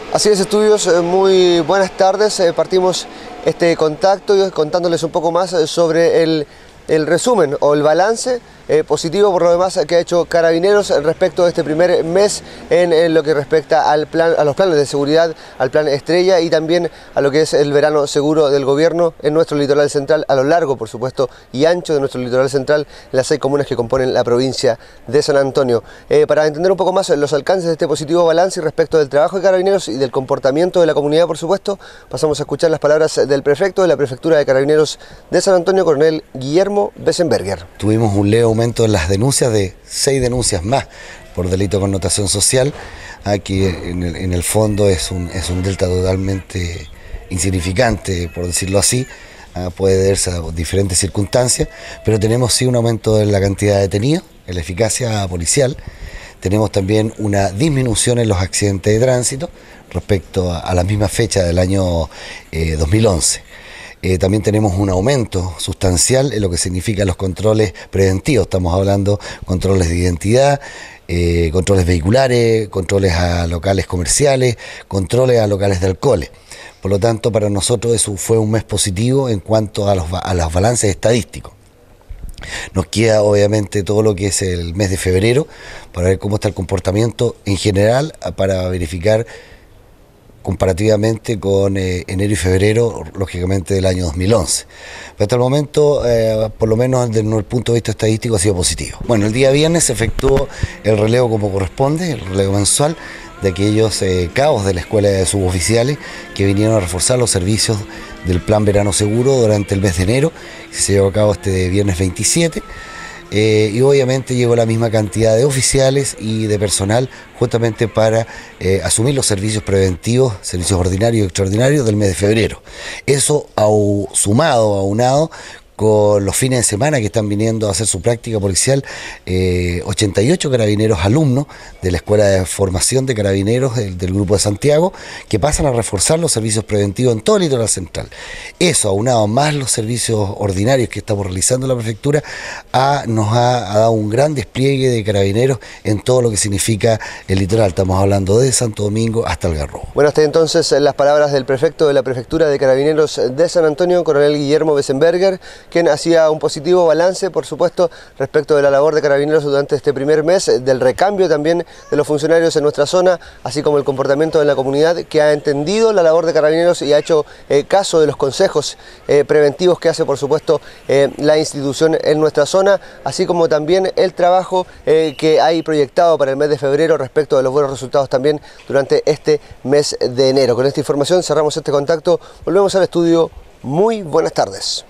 Así es, estudios, muy buenas tardes. Partimos este contacto contándoles un poco más sobre el resumen o el balance positivo por lo demás que ha hecho Carabineros respecto de este primer mes en lo que respecta a los planes de seguridad, al plan Estrella y también a lo que es el verano seguro del gobierno en nuestro litoral central, a lo largo por supuesto y ancho de nuestro litoral central, en las 6 comunas que componen la provincia de San Antonio. Para entender un poco más los alcances de este positivo balance y respecto del trabajo de Carabineros y del comportamiento de la comunidad por supuesto, pasamos a escuchar las palabras del prefecto de la Prefectura de Carabineros de San Antonio, coronel Guillermo Besenberger. Tuvimos un leve aumento en las denuncias, de 6 denuncias más por delito de connotación social. Aquí en el fondo es un delta totalmente insignificante, por decirlo así. Puede deberse a diferentes circunstancias, pero tenemos sí un aumento en la cantidad de detenidos, en la eficacia policial. Tenemos también una disminución en los accidentes de tránsito respecto a la misma fecha del año 2011. También tenemos un aumento sustancial en lo que significa los controles preventivos. Estamos hablando de controles de identidad, controles vehiculares, controles a locales comerciales, controles a locales de alcoholes. Por lo tanto, para nosotros eso fue un mes positivo en cuanto a los balances estadísticos. Nos queda obviamente todo lo que es el mes de febrero para ver cómo está el comportamiento en general, para verificar comparativamente con enero y febrero, lógicamente del año 2011. Pero hasta el momento, por lo menos desde el punto de vista estadístico, ha sido positivo. Bueno, el día viernes se efectuó el relevo como corresponde, el relevo mensual de aquellos cabos de la Escuela de Suboficiales que vinieron a reforzar los servicios del Plan Verano Seguro durante el mes de enero, que se llevó a cabo este viernes 27. Y obviamente llegó la misma cantidad de oficiales y de personal justamente para asumir los servicios preventivos, servicios ordinarios y extraordinarios del mes de febrero. Eso aunado con los fines de semana que están viniendo a hacer su práctica policial, 88 carabineros alumnos de la Escuela de Formación de Carabineros del Grupo de Santiago, que pasan a reforzar los servicios preventivos en todo el litoral central. Eso, aunado más los servicios ordinarios que estamos realizando en la prefectura, nos ha dado un gran despliegue de carabineros en todo lo que significa el litoral. Estamos hablando de Santo Domingo hasta Algarrobo. Bueno, hasta entonces las palabras del prefecto de la Prefectura de Carabineros de San Antonio, coronel Guillermo Besenberger, quien hacía un positivo balance, por supuesto, respecto de la labor de Carabineros durante este primer mes, del recambio también de los funcionarios en nuestra zona, así como el comportamiento de la comunidad que ha entendido la labor de Carabineros y ha hecho caso de los consejos preventivos que hace, por supuesto, la institución en nuestra zona, así como también el trabajo que hay proyectado para el mes de febrero respecto de los buenos resultados también durante este mes de enero. Con esta información cerramos este contacto, volvemos al estudio. Muy buenas tardes.